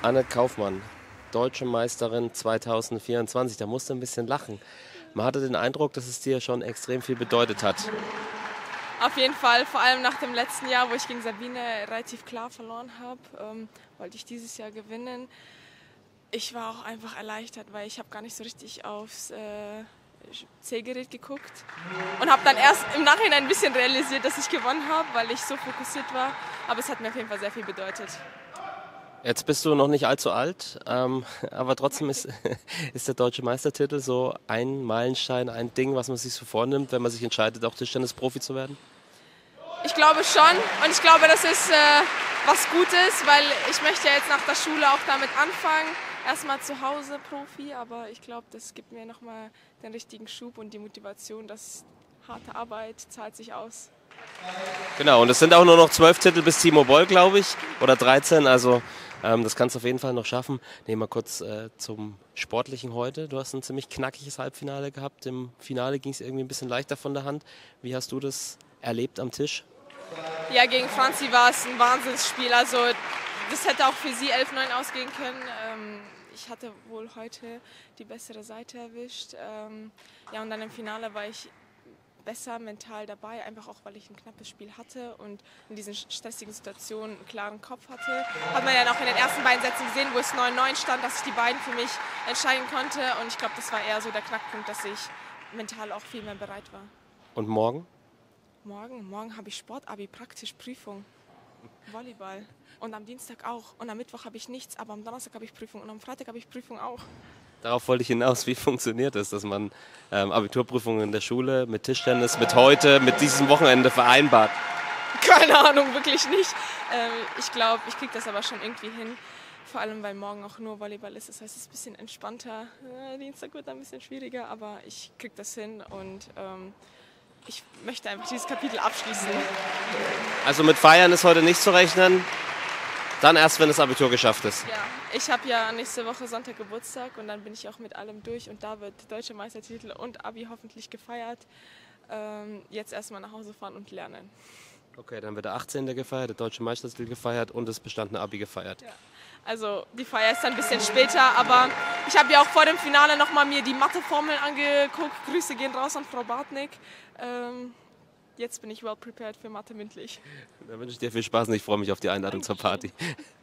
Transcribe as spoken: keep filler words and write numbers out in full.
Anne Kaufmann, Deutsche Meisterin zweitausendvierundzwanzig. Da musst du ein bisschen lachen. Man hatte den Eindruck, dass es dir schon extrem viel bedeutet hat. Auf jeden Fall, vor allem nach dem letzten Jahr, wo ich gegen Sabine relativ klar verloren habe, ähm, wollte ich dieses Jahr gewinnen. Ich war auch einfach erleichtert, weil ich habe gar nicht so richtig aufs äh, Zählgerät geguckt und habe dann erst im Nachhinein ein bisschen realisiert, dass ich gewonnen habe, weil ich so fokussiert war. Aber es hat mir auf jeden Fall sehr viel bedeutet. Jetzt bist du noch nicht allzu alt, ähm, aber trotzdem ist, ist der deutsche Meistertitel so ein Meilenstein, ein Ding, was man sich so vornimmt, wenn man sich entscheidet, auch Tischtennis-Profi zu werden? Ich glaube schon und ich glaube, das ist äh, was Gutes, weil ich möchte ja jetzt nach der Schule auch damit anfangen. Erstmal zu Hause Profi, aber ich glaube, das gibt mir nochmal den richtigen Schub und die Motivation, dass harte Arbeit zahlt sich aus. Genau, und es sind auch nur noch zwölf Titel bis Timo Boll, glaube ich, oder dreizehn, also ähm, das kannst du auf jeden Fall noch schaffen. Nehmen wir kurz äh, zum Sportlichen heute. Du hast ein ziemlich knackiges Halbfinale gehabt, im Finale ging es irgendwie ein bisschen leichter von der Hand. Wie hast du das erlebt am Tisch? Ja, gegen Franzi war es ein Wahnsinnsspiel, also das hätte auch für sie elf neun ausgehen können. Ähm, ich hatte wohl heute die bessere Seite erwischt. Ähm, ja, und dann im Finale war ich besser mental dabei, einfach auch, weil ich ein knappes Spiel hatte und in diesen stressigen Situationen einen klaren Kopf hatte. Hat man ja auch in den ersten beiden Sätzen gesehen, wo es neun neun stand, dass ich die beiden für mich entscheiden konnte. Und ich glaube, das war eher so der Knackpunkt, dass ich mental auch viel mehr bereit war. Und morgen? Morgen? Morgen habe ich Sportabi, praktisch Prüfung, Volleyball. Und am Dienstag auch. Und am Mittwoch habe ich nichts, aber am Donnerstag habe ich Prüfung und am Freitag habe ich Prüfung auch. Darauf wollte ich hinaus. Wie funktioniert es, dass man ähm, Abiturprüfungen in der Schule mit Tischtennis, mit heute, mit diesem Wochenende vereinbart? Keine Ahnung, wirklich nicht. Ähm, ich glaube, ich kriege das aber schon irgendwie hin. Vor allem, weil morgen auch nur Volleyball ist. Das heißt, es ist ein bisschen entspannter. Äh, Dienstag wird ein bisschen schwieriger, aber ich kriege das hin und ähm, ich möchte einfach dieses Kapitel abschließen. Also mit Feiern ist heute nicht zu rechnen? Dann erst, wenn das Abitur geschafft ist. Ja, ich habe ja nächste Woche Sonntag Geburtstag und dann bin ich auch mit allem durch und da wird deutscher Meistertitel und Abi hoffentlich gefeiert. Ähm, jetzt erstmal nach Hause fahren und lernen. Okay, dann wird der achtzehnte gefeiert, der deutsche Meistertitel gefeiert und das bestandene Abi gefeiert. Ja. Also die Feier ist dann ein bisschen später, aber ich habe ja auch vor dem Finale nochmal mir die Matheformeln angeguckt. Grüße gehen raus an Frau Bartnick. Ähm, Jetzt bin ich well prepared für Mathe mündlich. Dann wünsche ich dir viel Spaß und ich freue mich auf die Einladung zur Party.